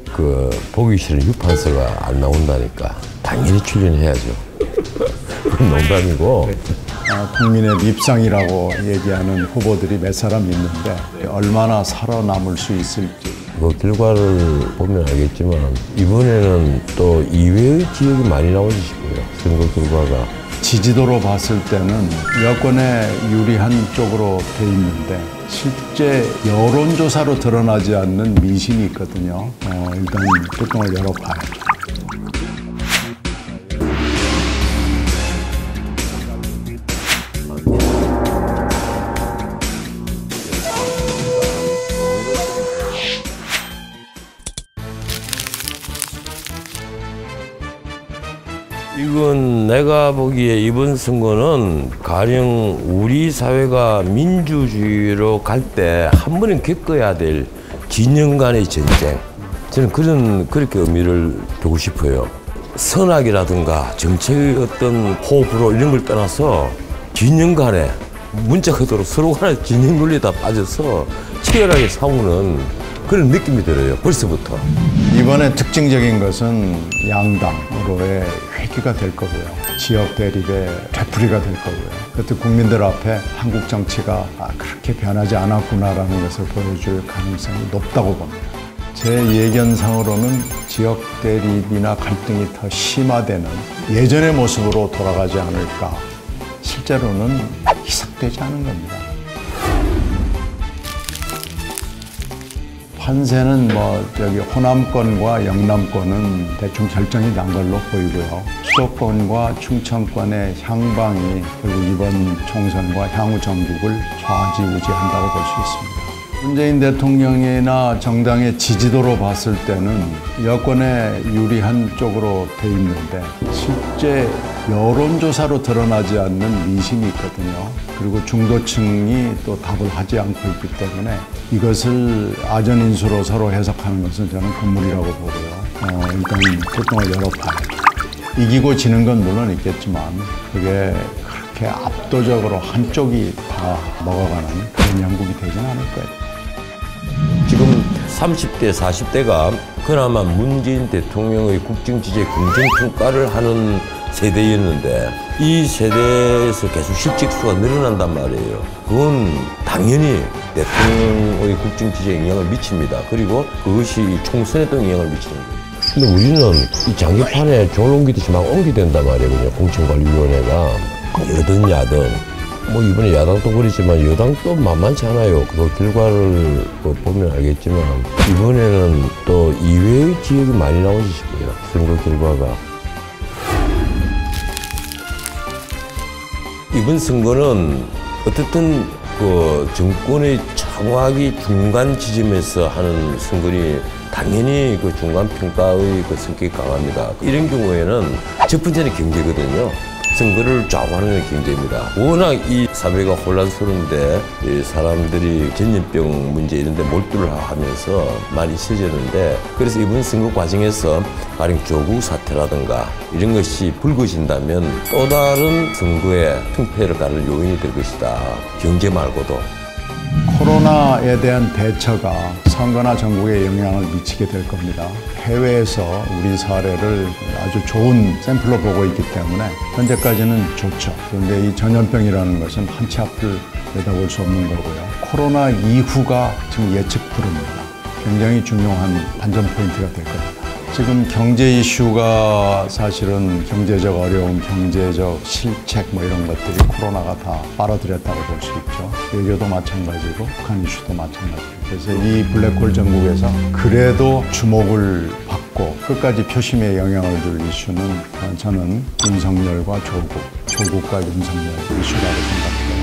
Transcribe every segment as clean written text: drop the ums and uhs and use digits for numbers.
보기 싫은 유판서가 안 나온다니까 당연히 출연해야죠. 그건 농담이고. 국민의 밉상이라고 얘기하는 후보들이 몇 사람 있는데 얼마나 살아남을 수 있을지. 그 결과를 보면 알겠지만 이번에는 또 이외의 지역이 많이 나오지 싶어요. 선거 결과가. 지지도로 봤을 때는 여권에 유리한 쪽으로 돼 있는데 실제 여론조사로 드러나지 않는 민심이 있거든요. 일단 뚜껑을 열어봐야죠. 이건 내가 보기에 이번 선거는 가령 우리 사회가 민주주의로 갈 때 한 번은 겪어야 될 진영 간의 전쟁. 저는 그렇게 의미를 두고 싶어요. 선악이라든가 정책의 어떤 호불호 이런 걸 떠나서 진영 간에 문자 그대로 서로 간에 진영 논리에 다 빠져서 치열하게 싸우는 그런 느낌이 들어요. 벌써부터. 이번에 특징적인 것은 양당으로의 회귀가 될 거고요. 지역 대립의 되풀이가 될 거고요. 그것도 국민들 앞에 한국 정치가 그렇게 변하지 않았구나라는 것을 보여줄 가능성이 높다고 봅니다. 제 예견상으로는 지역 대립이나 갈등이 더 심화되는 예전의 모습으로 돌아가지 않을까. 실제로는 희석되지 않은 겁니다. 판세는 여기 호남권과 영남권은 대충 결정이 난 걸로 보이고요. 수도권과 충청권의 향방이 결국 이번 총선과 향후 전국을 좌지우지한다고 볼 수 있습니다. 문재인 대통령이나 정당의 지지도로 봤을 때는 여권에 유리한 쪽으로 돼 있는데 실제 여론조사로 드러나지 않는 민심이 있거든요. 그리고 중도층이 또 답을 하지 않고 있기 때문에 이것을 아전인수로 서로 해석하는 것은 저는 금물이라고 보고요. 일단 뚜껑을 열어봐야죠. 이기고 지는 건 물론 있겠지만 그게 그렇게 압도적으로 한쪽이 다 먹어가는 그런 양국이 되지는 않을 거예요. 지금 30대, 40대가 그나마 문재인 대통령의 국정 지지에 긍정평가를 하는 세대였는데 이 세대에서 계속 실직수가 늘어난단 말이에요. 그건 당연히 대통령의 국정 지지에 영향을 미칩니다. 그리고 그것이 총선에도 영향을 미치는 거예요. 근데 우리는 이 장기판에 졸 옮기듯이 막 옮기된단 말이에요. 그냥 공천관리위원회가 여든 야든 이번에 야당도 그렇지만 여당도 만만치 않아요. 그 결과를 보면 알겠지만 이번에는 또 이외의 지역이 많이 나오지 싶어요. 선거 결과가. 이번 선거는 어쨌든 정권의 정확히 중간 지점에서 하는 선거니 당연히 중간 평가의 성격이 강합니다. 이런 경우에는 첫 번째는 경제거든요. 선거를 좌우하는 경제입니다. 워낙 이 사회가 혼란스러운데 사람들이 전염병 문제 이런 데 몰두를 하면서 많이 있어졌는데 그래서 이번 선거 과정에서 가령 조국 사태라든가 이런 것이 불거진다면 또 다른 선거에 승패를 가를 요인이 될 것이다. 경제 말고도. 코로나에 대한 대처가 선거나 전국에 영향을 미치게 될 겁니다. 해외에서 우리 사례를 아주 좋은 샘플로 보고 있기 때문에 현재까지는 좋죠. 그런데 이 전염병이라는 것은 한치 앞을 내다볼 수 없는 거고요. 코로나 이후가 지금 예측 불허입니다. 굉장히 중요한 반전 포인트가 될 겁니다. 지금 경제 이슈가 사실은 경제적 어려움, 경제적 실책 이런 것들이 코로나가 다 빨아들였다고 볼 수 있죠. 외교도 마찬가지고 북한 이슈도 마찬가지고. 그래서 이 블랙홀 전국에서 그래도 주목을 받고 끝까지 표심에 영향을 줄 이슈는 저는 윤석열과 조국과 윤석열 이슈라고 생각해요.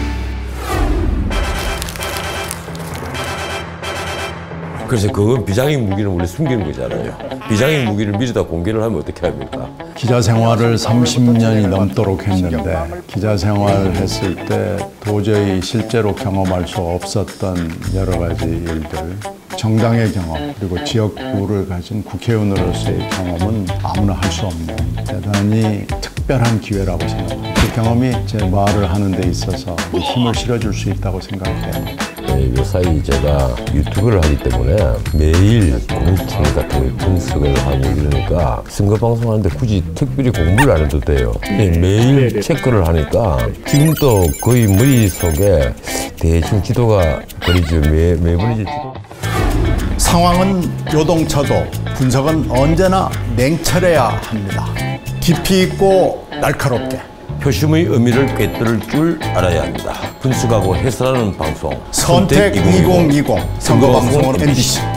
그래서 그건 비장의 무기는 원래 숨기는 거잖아요. 비장의 무기를 미리 다 공개를 하면 어떻게 합니까? 기자 생활을 30년이 넘도록 했는데 기자 생활을 했을 때 도저히 실제로 경험할 수 없었던 여러 가지 일들, 정당의 경험 그리고 지역구를 가진 국회의원으로서의 경험은 아무나 할 수 없는 대단히 특별한 기회라고 생각합니다. 그 경험이 제 말을 하는 데 있어서 힘을 실어줄 수 있다고 생각해요. 요사이 제가 유튜브를 하기 때문에 매일 공천 같은 걸 분석을 하고 이러니까 선거 방송하는데 굳이 특별히 공부를 안 해도 돼요. 매일 체크를 하니까 지금도 거의 머릿속에 대충 지도가 그리죠. 매번이지. 상황은 요동쳐도 분석은 언제나 냉철해야 합니다. 깊이 있고 날카롭게 표심의 의미를 꿰뚫을 줄 알아야 합니다. 분석하고 해설하는 방송 선택 2020 선거 방송은 MBC